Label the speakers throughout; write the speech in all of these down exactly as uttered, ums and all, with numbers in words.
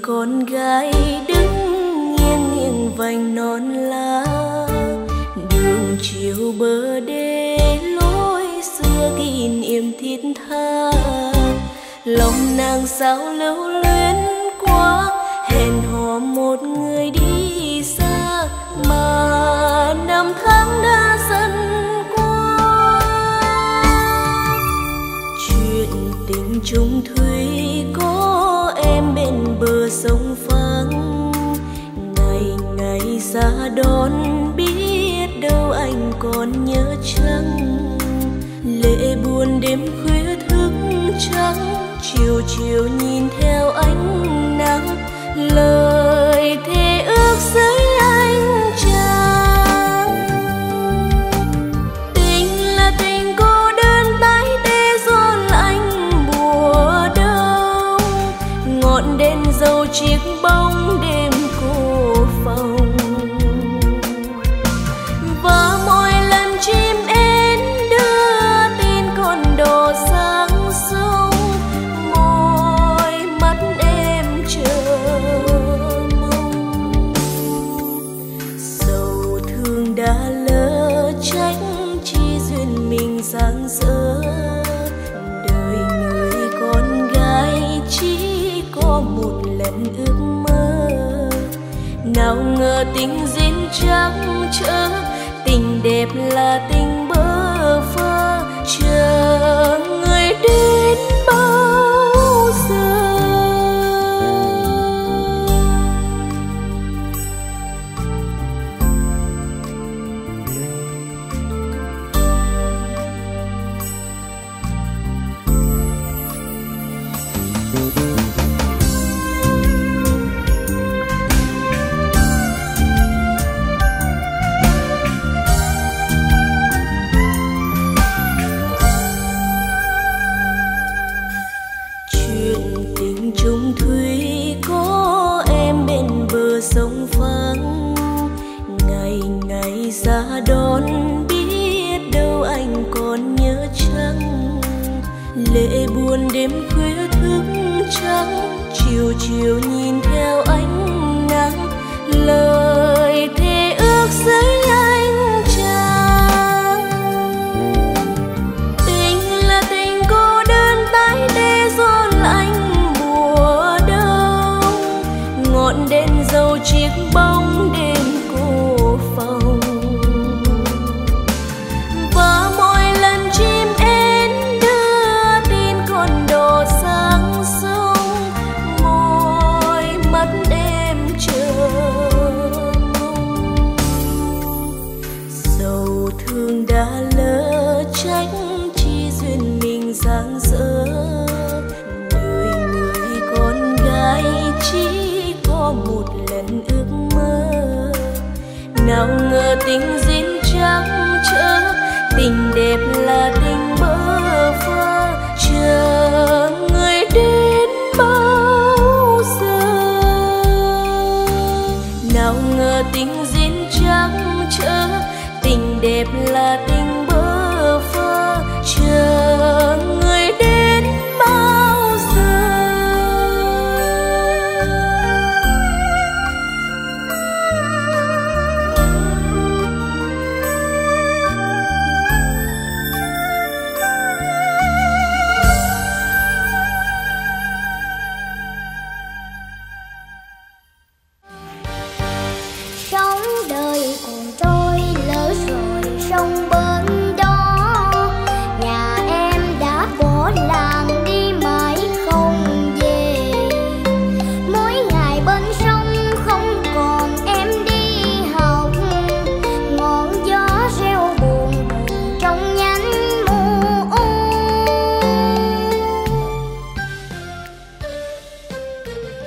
Speaker 1: con gái đứng nghiêng nghiêng vành non lá, đường chiều bờ đê lối xưa kỷ niệm thiết tha. Lòng nàng sao lưu luyến quá, hẹn hò một người đi xa, mà năm tháng đã dần qua. Chuyện tình chung thủy có em bên bờ sông vắng, ngày ngày ra đón biết đâu anh còn nhớ chăng. Lệ buồn đêm khuya thức trắng, chiều chiều nhìn theo ánh nắng, lời thề ước dưới ánh trăng. Tình là tình cô đơn tái tê gió lạnh mùa đông, ngọn đèn dầu chiếc bóng đêm cô phòng. Và mỗi lần chim én đưa tin con đò sang sông, môi mắt em chờ mong. Sầu thương đã lỡ trách chi duyên mình giang dở, đời người con gái chỉ có một lần ước mơ. Nào ngờ tình duyên trắng trở, tình đẹp là tình bơ vơ, chờ người đến bao giờ. Sông vắng ngày ngày ra đón biết đâu anh còn nhớ chăng. Lệ buồn đêm khuya thức trắng, chiều chiều nhìn theo ánh nắng, lời thề ước dưới ánh trăng. Tình là tình cô đơn tái tê gió lạnh mùa đông, ngọn đèn dầu chiếc bóng đêm cô phòng. Và mỗi lần chim én đưa tin con đò sang sông, môi mắt em chờ mong. Sầu thương đã lỡ trách chi duyên mình giang dở, đời người con gái chỉ có một lần ước mơ. Nào ngờ tình duyên trắng trở, tình đẹp là tình bơ vơ, chờ người đến bao giờ. Nào ngờ tình duyên trắng trở, tình đẹp là tình bơ vơ, chờ người đến bao giờ.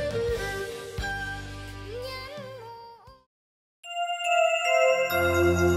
Speaker 2: Thank you.